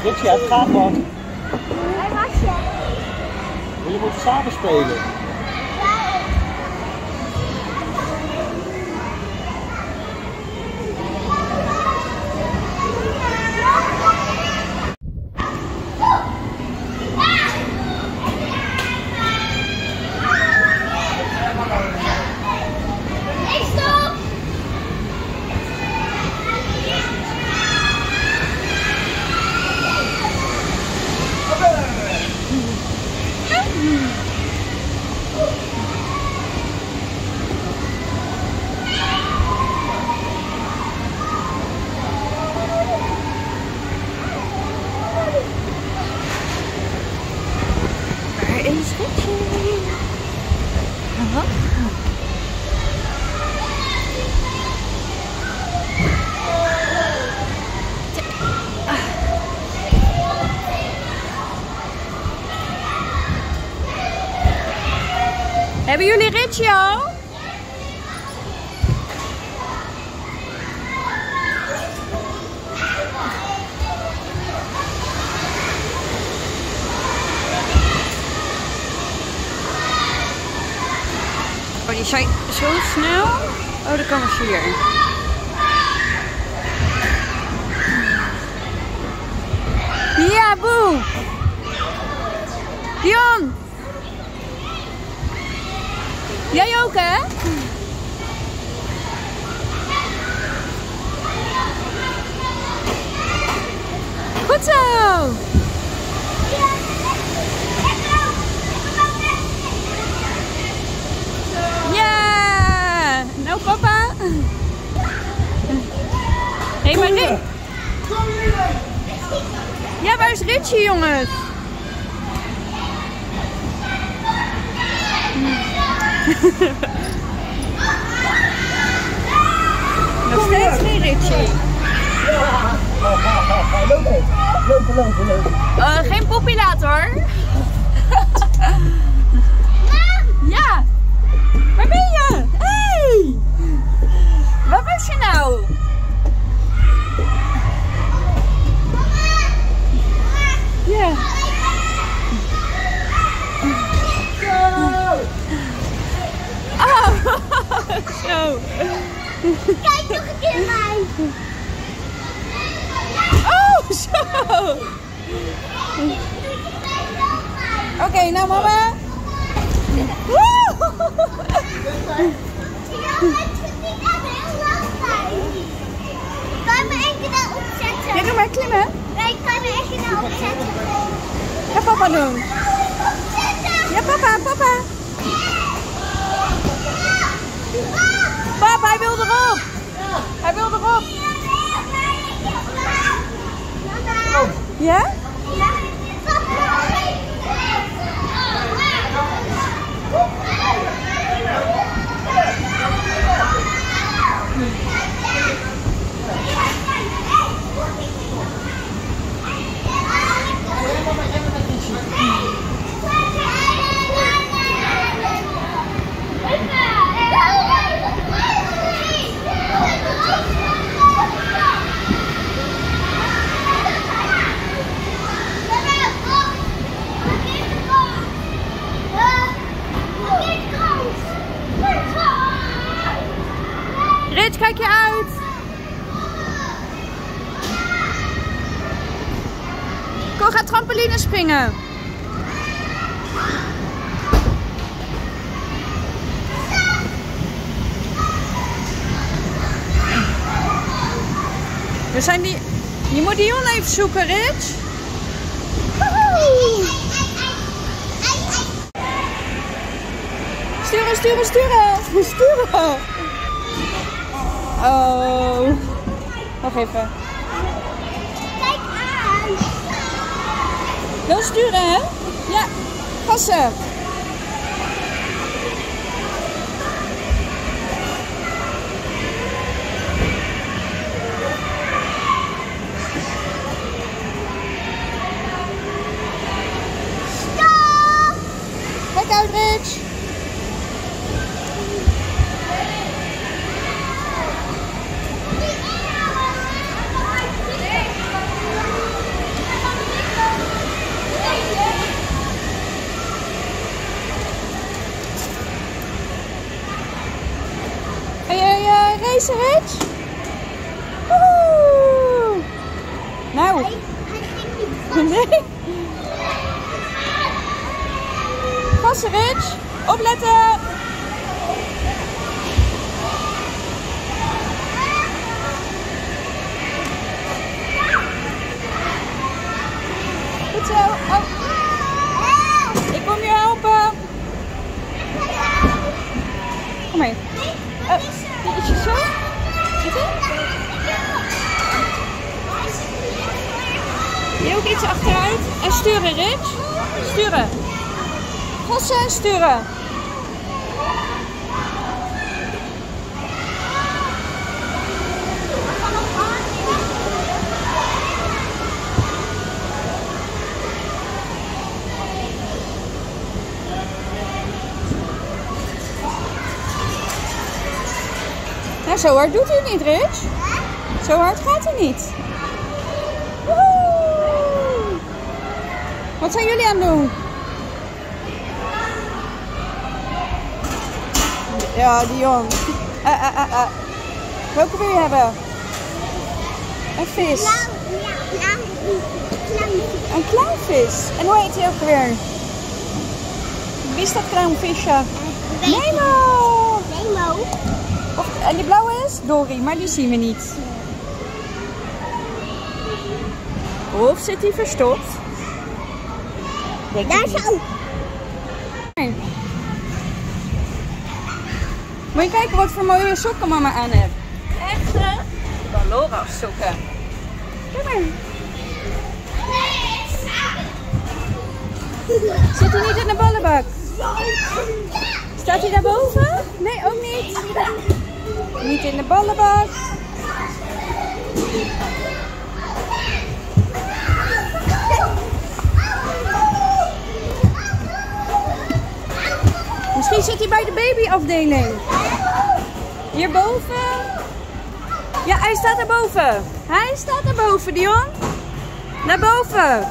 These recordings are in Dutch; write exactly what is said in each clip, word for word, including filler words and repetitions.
Richie, het gaat wat. Waar was je? Jullie moeten samen spelen. Hebben jullie Richie al? Oh, die zijn zo snel. Oh, dan kan het hier. Ja, boe! Dion! Jij ook, hè? Goed zo! Ja! Nou, papa! Hé, hey, maar Richie! Ja, waar is Richie, jongens? Nog steeds geen Richie. Lopen, lopen, lopen, lopen. Uh, geen poppy laten hoor. Ja. Waar ben je? Hey. Waar was je nou? Ja. Oh, zo. Kijk nog een keer mij. Oh, zo. Oké, okay, nou mama. Woe! Kan je me één keer daar opzetten? Ja, doe maar klimmen. Nee, kan je me één keer daar opzetten? Ga papa doen. Ja, papa, papa. Papa, hij wil erop. Hij wil erop. Ja? Rich, kijk je uit! Kom, ga trampoline springen! We zijn die... Je moet Dion even zoeken, Rich! Woehoe! Sturen, sturen, sturen! Sturen! Oh. Wacht even. Kijk aan. Wil sturen, hè? Ja. Gassen. Stop! Kijk uit, Rich. Oppassen, Rich. Opletten. Goed zo. Oh. Ik kom je helpen. Kom mee. Oh, is je zo? Zit je? Je ook iets achteruit. En sturen, Rich. Sturen. Gassen en sturen. Nou, zo hard doet hij niet, Rich. Zo hard gaat hij niet. Woehoe! Wat zijn jullie aan het doen? Ja, Dion. Uh, uh, uh, uh. Welke wil je hebben? Een vis. Een clownvis. En hoe heet hij ook weer? Wie is dat clownvisje? Nemo. Nemo. Of, en die blauwe is Dory, maar die zien we niet. Of zit hij verstopt? Denk Daar zo. Moet je kijken wat voor mooie sokken mama aan heeft. Echte Ballora sokken. Kijk maar. Zit hij niet in de ballenbak? Staat hij daarboven? Nee, ook niet. Niet in de ballenbak. Misschien zit hij bij de babyafdeling. Hierboven. Ja, hij staat daarboven. Hij staat daarboven, Dion. Daarboven.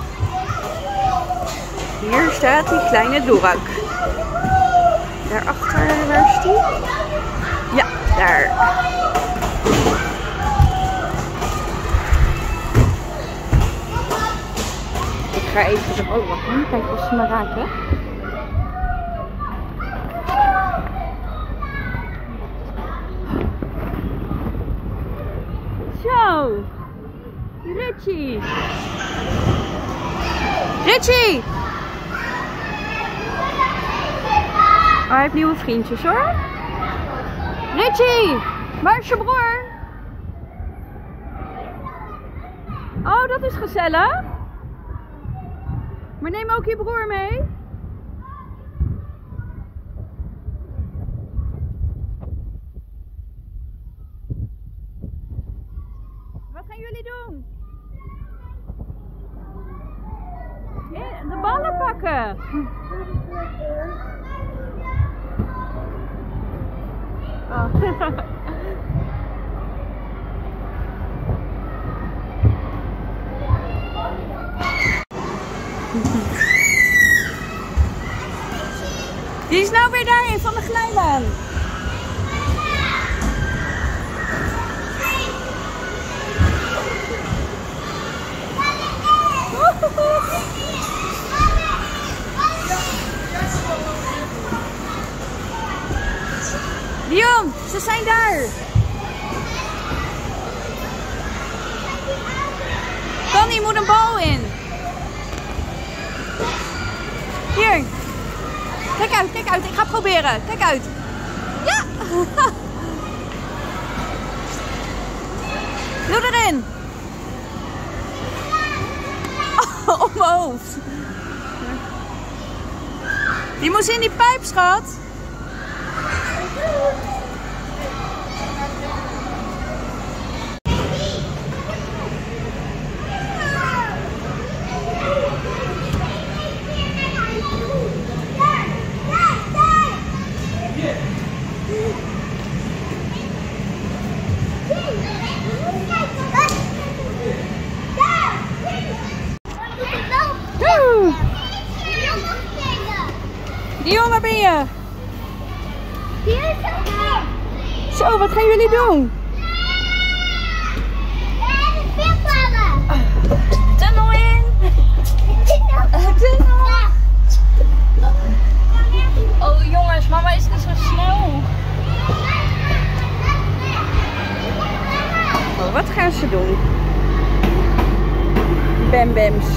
Hier staat die kleine Dorak. Daarachter, waar is die? Ja, daar. Ik ga even de ballenbak in, kijken of ze me raken. Zo, Richie. Richie! Oh, hij heeft nieuwe vriendjes hoor. Richie, waar is je broer? Oh, dat is gezellig. Maar neem ook je broer mee. Wat gaan jullie doen? Ja, de ballen pakken. Oh. Die is nou weer daarin van de glijbaan. Dion, ze zijn daar. Connie moet een bal in. Hier. Kijk uit, kijk uit. Ik ga proberen. Kijk uit. Ja. Doe erin. Oh, op mijn hoofd. Die moest in die pijp, schat. Dion, waar ben je? Zo, wat gaan jullie doen? Tunnel in. Tunnel. ze doen. Bambems.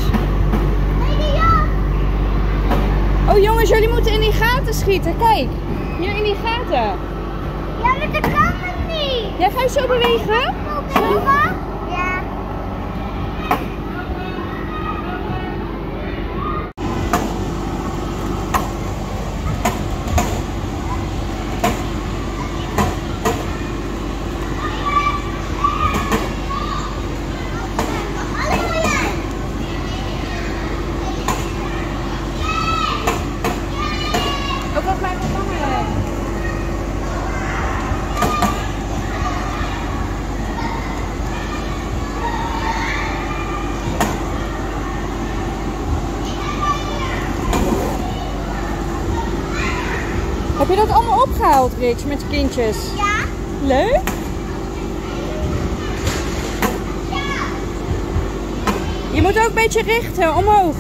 Oh jongens, jullie moeten in die gaten schieten. Kijk, hier in die gaten. Ja, maar dat kan het niet. Ja, ga je zo bewegen? Zo? Ja. Ook wat mij vervangen. Heb je dat allemaal opgehaald, Rich, met de kindjes? Ja. Leuk? Je moet ook een beetje richten, omhoog.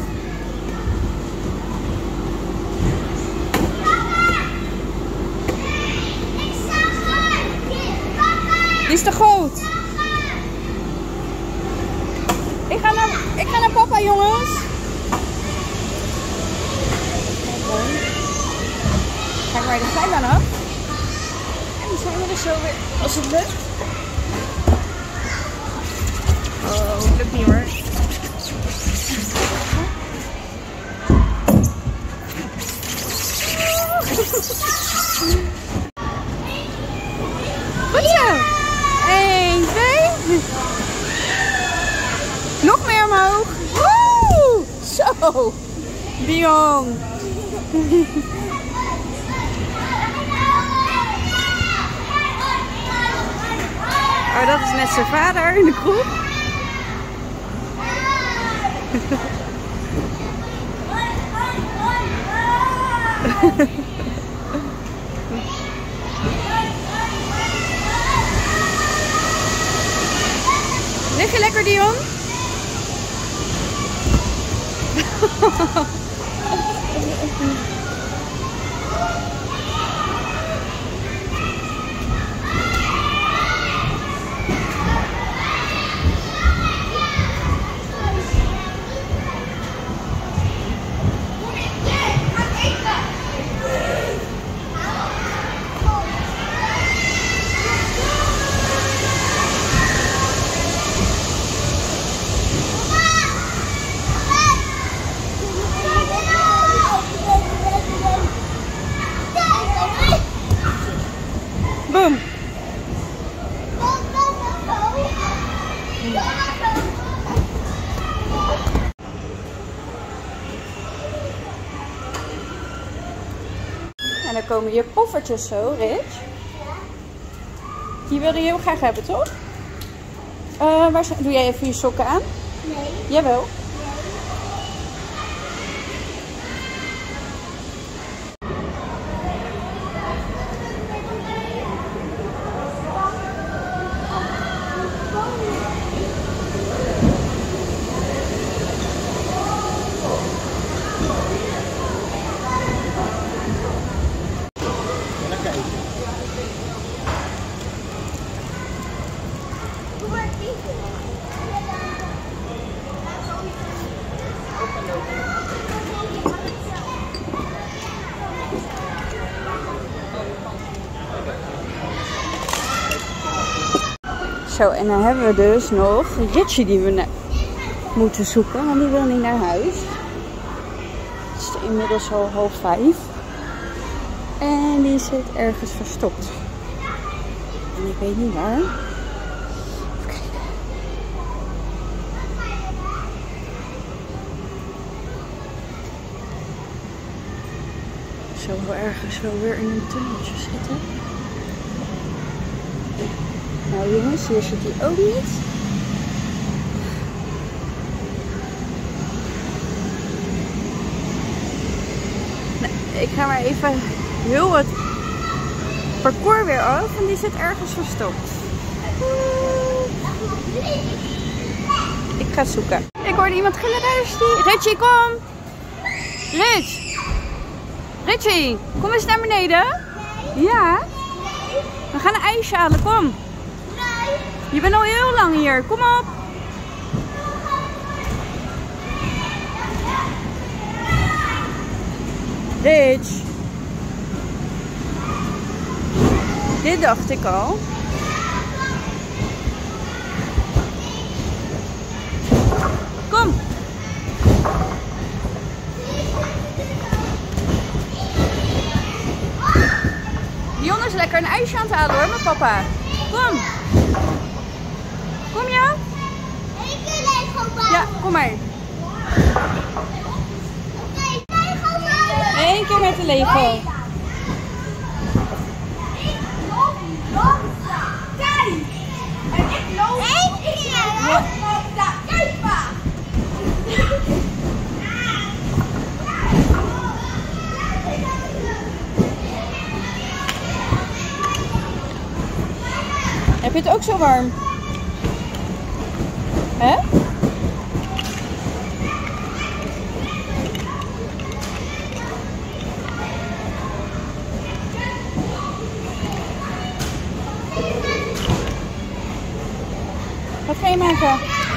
Ik zag haar. Papa. Die is te groot. Ik ga naar, ik ga naar papa, jongens. Ga ik maar de glijbaan af. En dan zijn we er zo weer, als het lukt. Oh, het lukt niet hoor. Goed zo. één, twee. Nog meer omhoog. Woe! Zo. Dion. Oh, dat is net zijn vader in de groep. Lig je lekker, Dion? Boom. En dan komen je poffertjes zo, Rich. Die wilde je heel graag hebben, toch? Uh, waar zijn... Doe jij even je sokken aan? Nee. Jawel. Zo, en dan hebben we dus nog Richie die we moeten zoeken, want die wil niet naar huis. Het is inmiddels al half vijf. En die zit ergens verstopt. En ik weet niet waar. Even kijken. Zo wel ergens wel weer in een tunneltje zitten. Nou jongens, hier zit hij ook niet. Nee, ik ga maar even heel het parcours weer af en die zit ergens verstopt. Ik ga zoeken. Ik hoorde iemand gillen, daar is die. Richie, kom! Rich! Richie, kom eens naar beneden. Ja? We gaan een ijsje halen, kom. Je bent al heel lang hier. Kom op. Rich. Dit dacht ik al. Kom. Dion is lekker een ijsje aan het halen hoor, met papa. Kom. Kom je? Eén keer Lego bouwen. Ja, kom maar. Oké, Lego bouwen. Eén keer met de Lego. Ik loop langzaam. Kijk. En ik loop. Eén keer. Ja. Kijk maar. Heb je het ook zo warm? Hè? Wat ga je maken?